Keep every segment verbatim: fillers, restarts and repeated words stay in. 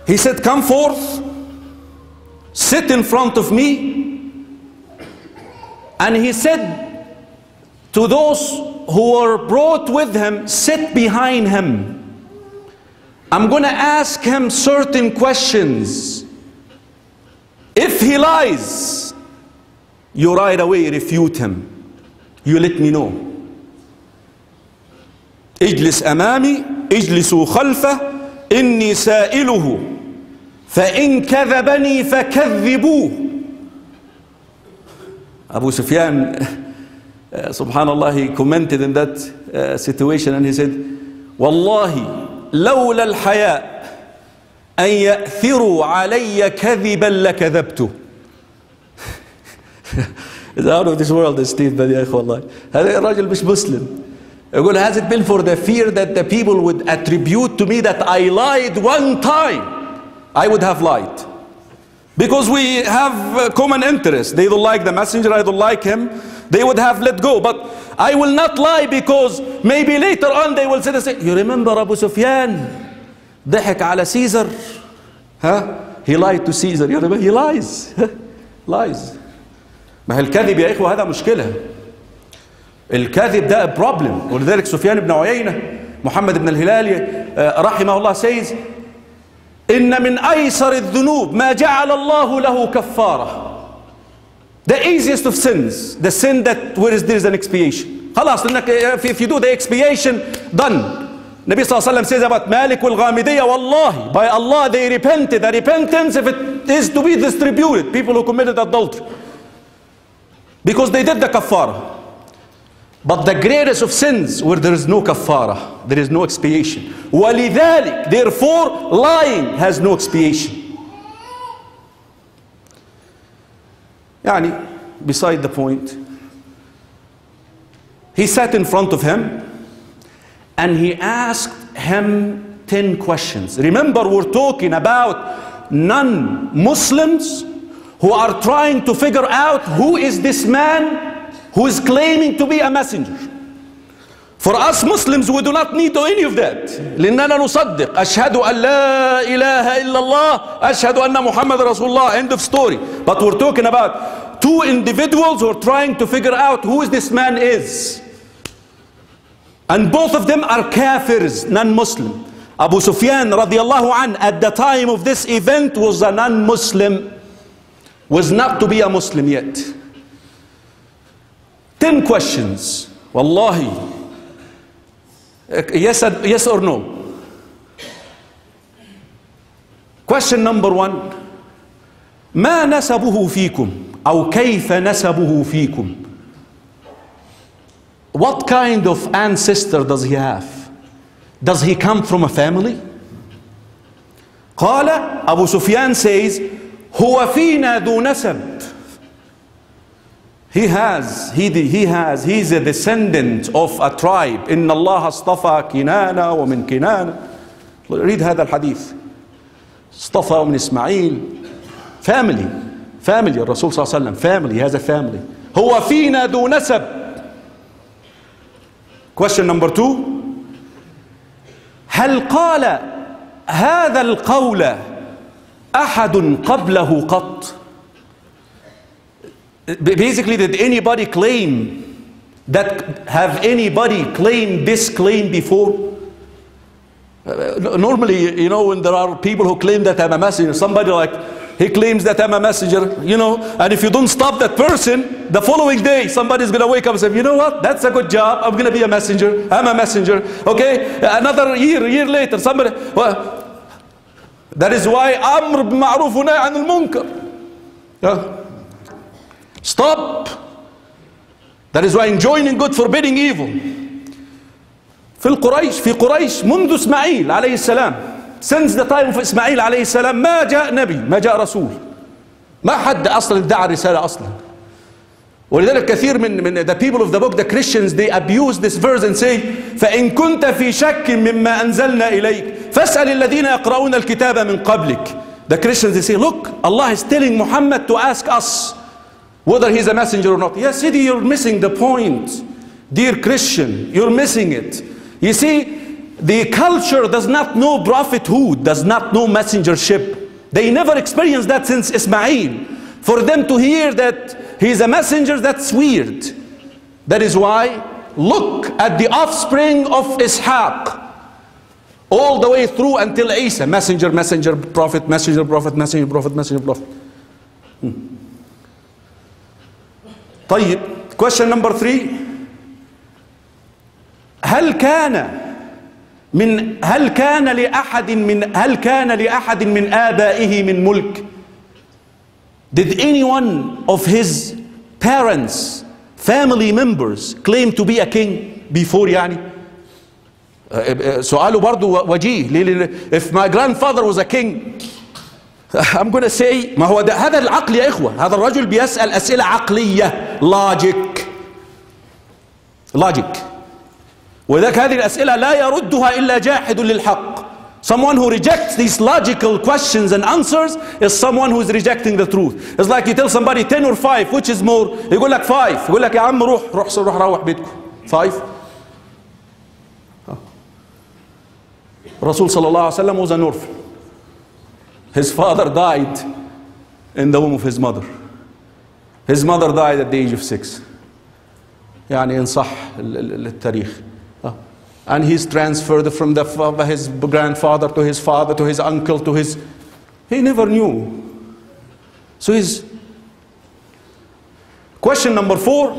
He said, come forth, sit in front of me. And he said to those who were brought with him, sit behind him. I'm going to ask him certain questions. If he lies, you right away refute him. You let me know. اجلس أمامي اجلسوا خلفه إني سائله فإن كذبني فكذبوه. Abu Sufyan, uh, subhanallah, he commented in that uh, situation and he said, والله لولا الحياء أن يأثروا علي كذبا لكذبته. It's out of this world, Steve, but يا إخوة الله هذا الرجل مش مسلم. يقول, has it been for the fear that the people would attribute to me that I lied one time, I would have lied. Because we have a common interest. They don't like the messenger, I don't like him. They would have let go. But I will not lie because maybe later on they will say, you remember Abu Sufyan ضحك على Caesar? Huh? He lied to Caesar. You remember? He lies. lies. ما هي الكذب يا إخوة هذا مشكلة. الكذب ده problem. ولذلك سفيان بن عيينة محمد بن الهلالي رحمه الله says إن من أيسر الذنوب ما جعل الله له كفارة. The easiest of sins, the sin that where is there is an expiation. خلاص إنك if you do the expiation done. Nabi sallallahu alaihi wasallam says about Malik wal-Ghamidiyya, wallahi, by Allah they repented. The repentance, if it is to be distributed, people who committed adultery, because they did the kafara. But the greatest of sins where there is no kafara, there is no expiation. وَلِذَلِكَ, therefore, lying has no expiation. Yani, beside the point, he sat in front of him and he asked him ten questions. Remember, we're talking about non-Muslims who are trying to figure out who is this man who is claiming to be a messenger. For us Muslims, we do not need any of that. لأننا نصدق أشهد أن لا إله إلا الله أشهد أن محمد رسول الله. End of story. But we're talking about two individuals who are trying to figure out who this man is. And both of them are kafirs, non-Muslim. Abu Sufyan radiallahu anh at the time of this event was a non-Muslim, was not to be a Muslim yet. Ten questions. Wallahi. Yes, yes or no? Question number one. ما نسبه فيكم أو كيف نسبه فيكم? What kind of ancestor does he have? Does he come from a family? قال, Abu Sufyan says, هو فينا ذو نسب. He has, he, he has, he's a descendant of a tribe. إن الله اصطفى كنانة ومن كنانة. Read هذا الحديث. اصطفى ومن إسماعيل. Family. Family. الرسول صلى الله عليه وسلم. Family. He has a family. هو فينا ذو نسب. Question number two. هل قال هذا القول أحد قبله قط? Basically, did anybody claim that, have anybody claimed this claim before? Uh, normally, you know, when there are people who claim that I'm a messenger, somebody like, he claims that I'm a messenger, you know, and if you don't stop that person, the following day, somebody's going to wake up and say, you know what, that's a good job, I'm going to be a messenger, I'm a messenger, okay? Another year, year later, somebody, well, that is why Amr b'ma'ruf wa nahy 'anil munkar. Yeah. Stop. That is why enjoining good, forbidding evil. في القريش في قريش منذ إسماعيل عليه السلام, since the time of إسماعيل عليه السلام, ما جاء نبي, ما جاء رسول, ما حد أصلا ادعى الرسالة أصلا. ولذلك كثير من من the people of the book, the Christians, they abuse this verse and say فإن كنت في شك مما أنزلنا إليك فاسأل الذين يقرؤون الكتاب من قبلك. The Christians, they say, look, Allah is telling Muhammad to ask us whether he's a messenger or not. Yes, Sidi, you're missing the point. Dear Christian, you're missing it. You see, The culture does not know prophethood, does not know messengership. They never experienced that since Ismail. For them to hear that he is a messenger, that's weird. That is why, look at the offspring of Ishaq. All the way through until Isa. Messenger, messenger, prophet, messenger, prophet, messenger, prophet, messenger, prophet. Hmm. طيب. Question number three. هل كان من هل كان لأحد من هل كان لأحد من آبائه من ملك؟ Did anyone of his parents, family members claim to be a king before يعني؟ سؤاله برضو وجيه. If my grandfather was a king, I'm going to say ما هو ده هذا العقل يا إخوة. هذا الرجل بيسأل أسئلة عقلية. logic logic وذلك هذه الأسئلة لا يردها إلا جاحد للحق. Someone who rejects these logical questions and answers is someone who is rejecting the truth. It's like you tell somebody ten or five, which is more? يقول لك five. يقول لك يا عم روح روح روح روح بيتكم. five. Rasul sallallahu alaihi wasallam was an orphan. His father died in the womb of his mother. His mother died at the age of six. يعني إن صح التاريخ. And he's transferred from the, his grandfather to his father to his uncle to his... He never knew. So his... Question number four.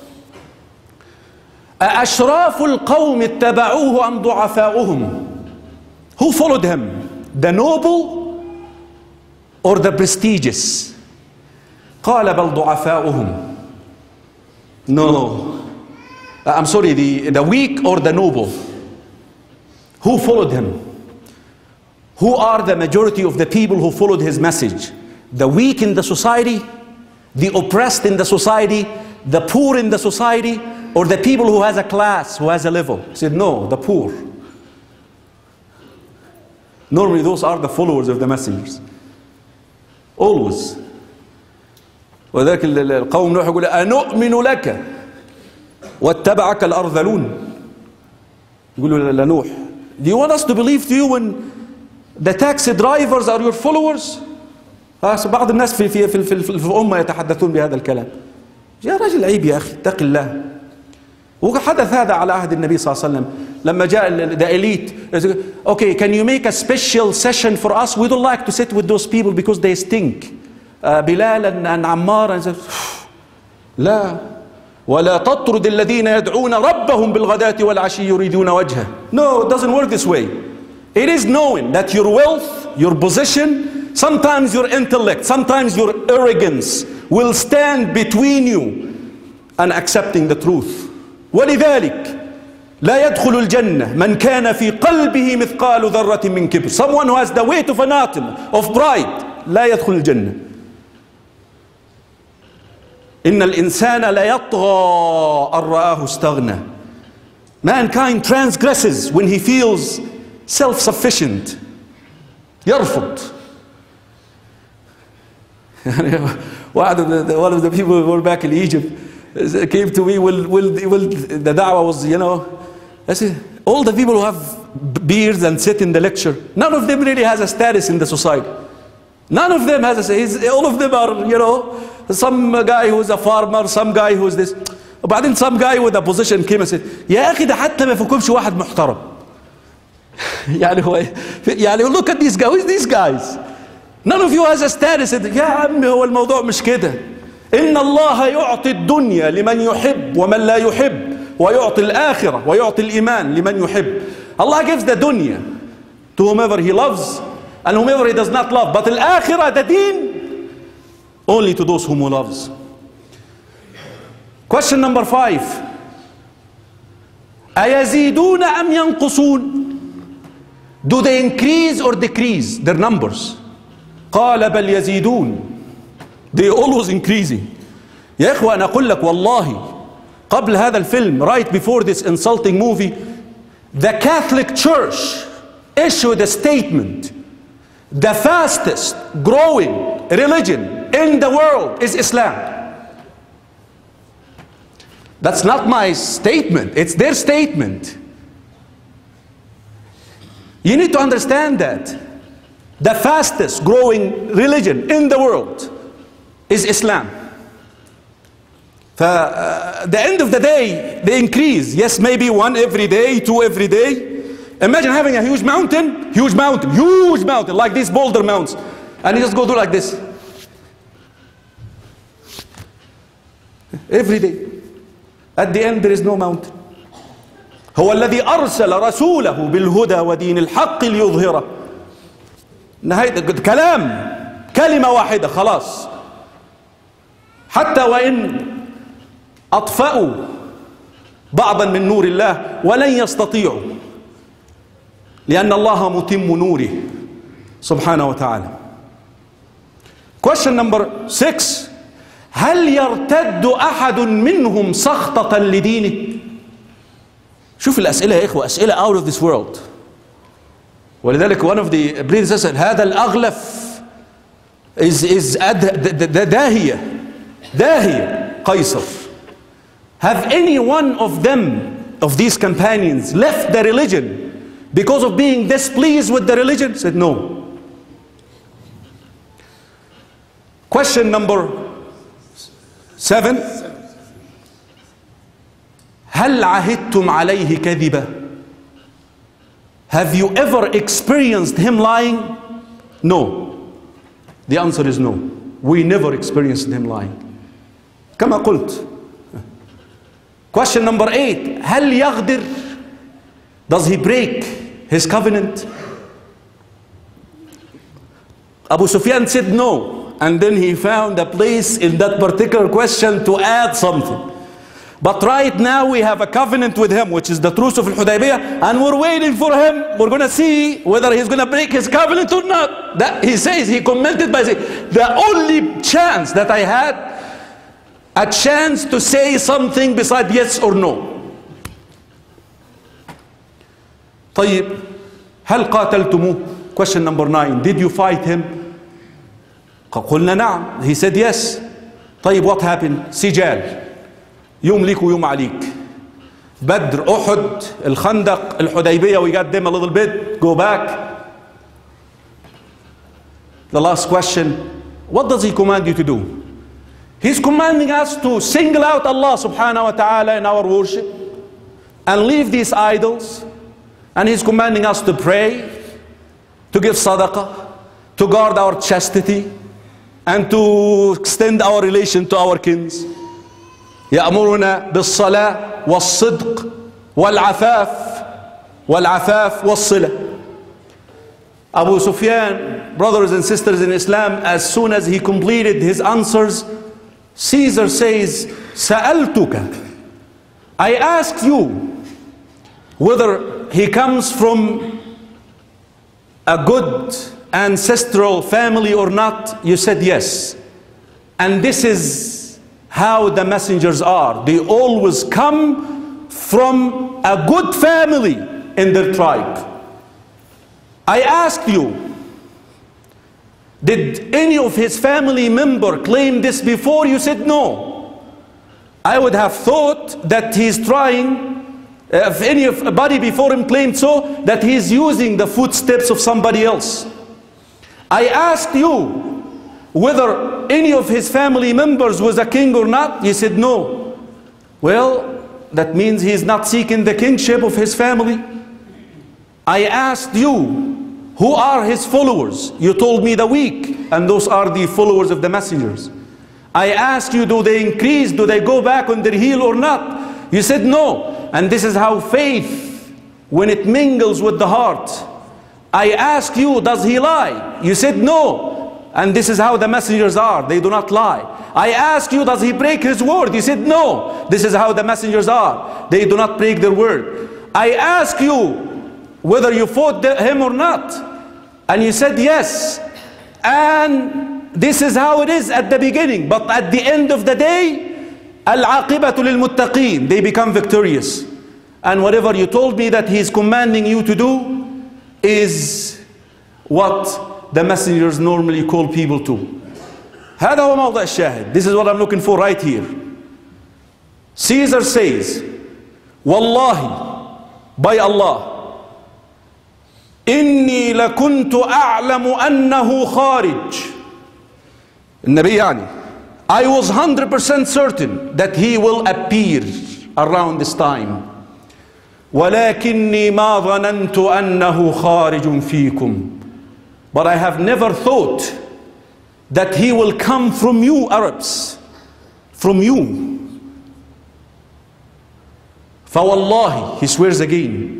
أأشراف القوم اتبعوه أم ضعفاؤهم? Who followed him? The noble or the prestigious? قال بل ضعفاؤهم. No. I'm sorry, the, the weak or the noble? Who followed him? Who are the majority of the people who followed his message? The weak in the society, the oppressed in the society, the poor in the society, or the people who has a class, who has a level? He said, no, the poor. Normally those are the followers of the messengers. Always. وذلك القوم نوح يقول أنؤمن لك واتبعك الأرذلون. يقولوا لنوح, do you want us to believe to you when the taxi drivers are your followers? بعض الناس في في في في, في الأمة يتحدثون بهذا الكلام. يا رجل عيب يا أخي اتق الله. وحدث هذا على عهد النبي صلى الله عليه وسلم لما جاء the elite. Okay, can you make a special session for us? We don't like to sit with those people because they stink. uh, بلال and عمار and لا. ولا تطرد الذين يدعون ربهم بالغداة والعشي يريدون وجهه. No, it doesn't work this way. It is knowing that your wealth, your position, sometimes your intellect, sometimes your arrogance will stand between you and accepting the truth. ولذلك لا يدخل الجنة من كان في قلبه مثقال ذرة من كبر. Someone who has the weight of an atom of pride لا يدخل الجنة. إن الإنسان لا يطغى أن رآه استغنى. Mankind transgresses when he feels self-sufficient. يرفض. One of the people who were back in Egypt came to me, will, will, will, the da'wah was, you know, I said, all the people who have beards and sit in the lecture, none of them really has a status in the society. None of them has a, all of them are, you know, some guy who's a farmer, some guy who's this. وبعدين some guy with a position came and said, يا أخي ده حتى ما يفكرش واحد محترم. يعني هو يعني look at these guys, who is these guys? None of you has a status. يا عم هو الموضوع مش كده. إن الله يعطي الدنيا لمن يحب ومن لا يحب ويعطي الآخرة ويعطي الإيمان لمن يحب. Allah gives the dunya to whomever he loves and whomever he does not love. But الآخرة, the deen, only to those whom he loves. Question number five. أيزيدون أم ينقصون? Do they increase or decrease their numbers? قال بل يزيدون. They always increasing. يا إخوة أنا أقول لك والله قبل هذا الفيلم, right before this insulting movie, the Catholic Church issued a statement. The fastest growing religion in the world is Islam. That's not my statement, it's their statement. You need to understand that the fastest growing religion in the world is Islam. For uh, the end of the day, they increase. Yes, maybe one every day, two every day. Imagine having a huge mountain, huge mountain, huge mountain, like these boulder mountains. And you just go do like this. Every day. At the end, there is no mountain. هو الذي أرسل رسوله بالهدى ودين الحق ليظهره. نهاية كلام كلمة واحدة خلاص. حتى وإن أطفأوا بعضا من نور الله ولن يستطيعوا، لأن الله متم نوره سبحانه وتعالى. Question number six. هل يرتد أحد منهم سخطة لدينه؟ شوف الأسئلة يا إخوة، أسئلة out of this world. ولذلك one of the brothers said هذا الأغلف is is داهية داهية قيصر. Have any one of them, of these companions, left the religion because of being displeased with the religion? Said no. Question number seven. هل عهدتم عليه كذبا؟ Have you ever experienced him lying? No. The answer is no. We never experienced him lying. كما قلت. Question number eight. هل يغدر? Does he break his covenant? Abu Sufyan said no. And then he found a place in that particular question to add something. But right now we have a covenant with him, which is the truce of Al-Hudaybiyah, and we're waiting for him. We're going to see whether he's going to break his covenant or not. That he says, he commented by saying, the only chance that I had, a chance to say something beside yes or no. طيب هل قاتلتموه? Question number nine. Did you fight him? قلنا نعم. He said yes. طيب what happened? سجال. يوم ليك ويوم عليك. بدر، أحد، الخندق، الحديبية. We got them a little bit. Go back. The last question. What does he command you to do? He's commanding us to single out Allah subhanahu wa ta'ala in our worship and leave these idols. And he's commanding us to pray, to give sadaqah, to guard our chastity, and to extend our relation to our kins. يأمرنا بالصلاة والصدق والعفاف والعفاف والصلة. Abu Sufyan, brothers and sisters in Islam, as soon as he completed his answers, Caesar says, سألتك, I asked you whether he comes from a good ancestral family or not. You said yes. And this is how the messengers are. They always come from a good family in their tribe. I asked you, did any of his family member claim this before? You said no. I would have thought that he's trying, if anybody before him claimed so, that he's using the footsteps of somebody else. I asked you whether any of his family members was a king or not. You said no. Well, that means he's not seeking the kingship of his family. I asked you, who are his followers? You told me the weak, and those are the followers of the messengers. I asked you, do they increase? Do they go back on their heel or not? You said no. And this is how faith, when it mingles with the heart. I asked you, does he lie? You said no. And this is how the messengers are. They do not lie. I asked you, does he break his word? You said no. This is how the messengers are. They do not break their word. I asked you whether you fought him or not, and you said yes. And this is how it is at the beginning. But at the end of the day, al-aqibatu lil-muttaqeen, they become victorious. And whatever you told me that he's commanding you to do is what the messengers normally call people to. هذا هو موضع الشاهد. This is what I'm looking for right here. Caesar says, Wallahi, by Allah, إني لكنت أعلم أنه خارج. النبي يعني I was one hundred percent certain that he will appear around this time. ولكني ما ظننت أنه خارج فيكم. But I have never thought that he will come from you Arabs, from you. فوالله, he swears again,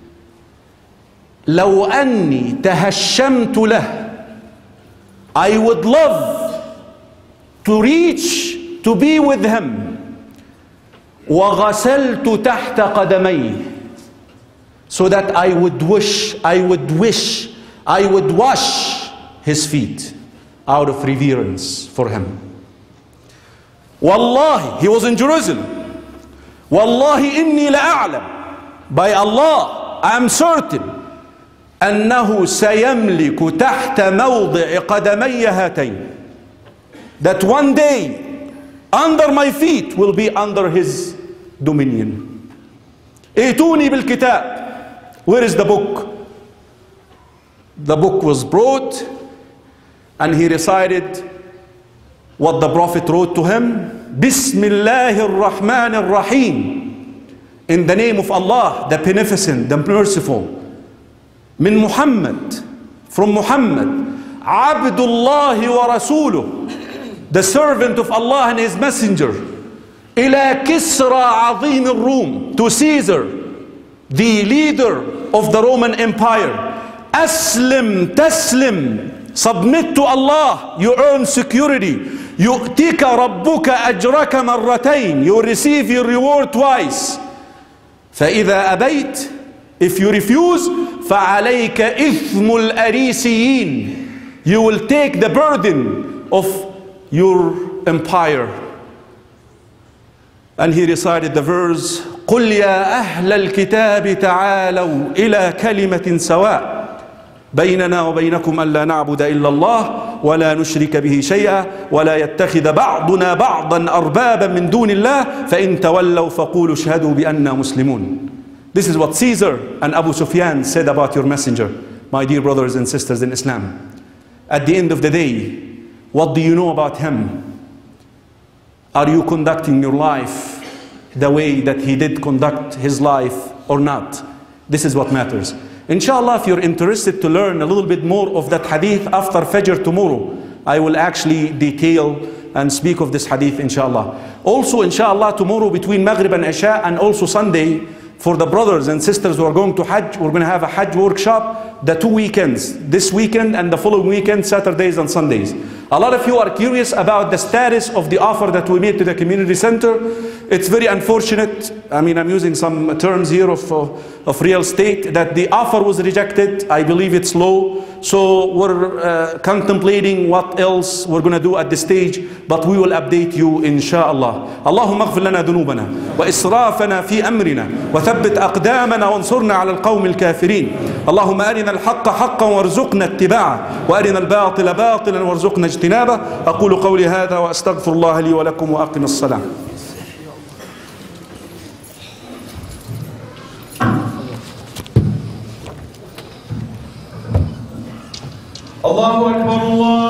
لو أني تهشمت له, I would love to reach to be with him. وغسلت تحت قدميه, so that I would wish, I would wish, I would wash his feet out of reverence for him. Wallahi, he was in Jerusalem. Wallahi inni la'a'lam, by Allah, I am certain, أنه سيملك تحت موضع قدمي هاتين, that one day under my feet will be under his dominion. ائتوني بالكتاب. Where is the book? The book was brought, and he recited what the Prophet wrote to him. Bismillahir Rahmanir Rahim. In the name of Allah, the Beneficent, the Merciful. Min Muhammad, from Muhammad. Abdullah wa Rasuluh, the servant of Allah and his messenger. Ila Kisra Azim al-Rum, to Caesar, the leader of the Roman Empire. Aslim taslim, submit to Allah, you earn security. Yu'tika rabbuka ajraka marratayn, you receive your reward twice. فإذا أبيت, if you refuse, فعليك إثم الأريسيين, you will take the burden of your empire. And he recited the verse, قل يا أهل الكتاب تعالوا إلى كلمة سواء بيننا وبينكم ألا نعبد إلا الله ولا نشرك به شيئا ولا يتخذ بعضنا بعضا أربابا من دون الله فإن تولوا فقولوا اشهدوا بأننا مسلمون. This is what Caesar and Abu Sufyan said about your messenger, my dear brothers and sisters in Islam. At the end of the day, what do you know about him? Are you conducting your life the way that he did conduct his life or not? This is what matters. Inshallah, if you're interested to learn a little bit more of that hadith after Fajr tomorrow, I will actually detail and speak of this hadith, inshallah. Also, inshallah, tomorrow between Maghrib and Isha, and also Sunday, for the brothers and sisters who are going to Hajj, we're going to have a Hajj workshop, the two weekends, this weekend and the following weekend, Saturdays and Sundays. A lot of you are curious about the status of the offer that we made to the community center. It's very unfortunate, I mean, I'm using some terms here of, uh, of real estate, that the offer was rejected. I believe it's low. So we're uh, contemplating what else we're going to do at this stage, but we will update you inshallah. اللهم اغفر لنا ذنوبنا وإسرافنا في أمرنا وثبت أقدامنا وانصرنا على القوم الكافرين. اللهم أرنا الحق حقا وارزقنا اتباعه وأرنا الباطل باطلا وارزقنا اجتنابه. أقول قولي هذا وأستغفر الله لي ولكم وأقم الصلاة. الله أكبر الله